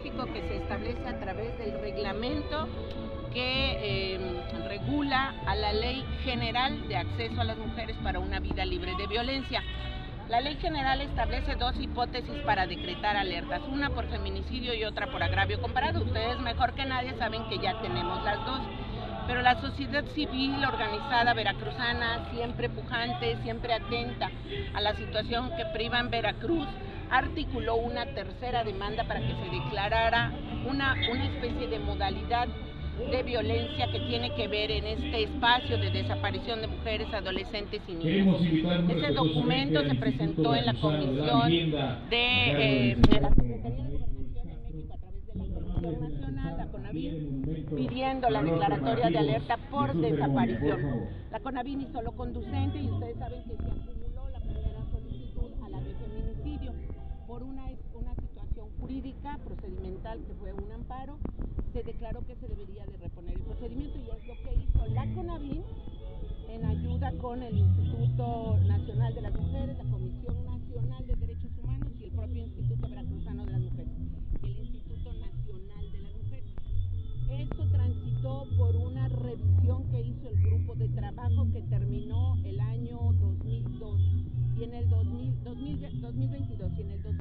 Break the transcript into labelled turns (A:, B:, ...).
A: específico que se establece a través del reglamento que regula a la Ley General de Acceso a las Mujeres para una Vida Libre de Violencia. La Ley General establece dos hipótesis para decretar alertas, una por feminicidio y otra por agravio comparado. Ustedes mejor que nadie saben que ya tenemos las dos, pero la sociedad civil organizada veracruzana, siempre pujante, siempre atenta a la situación que priva en Veracruz, articuló una tercera demanda para que se declarara una especie de modalidad de violencia que tiene que ver en este espacio de desaparición de mujeres, adolescentes y niñas. Ese documento se presentó en la comisión de la Secretaría de Gobernación en México a través de la Comisión Nacional, la CONAVIN, pidiendo la declaratoria de alerta por desaparición. La CONAVIN hizo lo conducente y ustedes saben que se acumuló la primera solicitud a la de feminicidio por una situación jurídica, procedimental, que fue un amparo. Se declaró que se debería de reponer el procedimiento y es lo que hizo la CONAVIN en ayuda con el Instituto Nacional de las Mujeres, la Comisión Nacional de Derechos Humanos y el propio Instituto Veracruzano de las Mujeres, el Instituto Nacional de las Mujeres. Esto transitó por una revisión que hizo el grupo de trabajo que terminó el año 2002 y en el 2022 y en el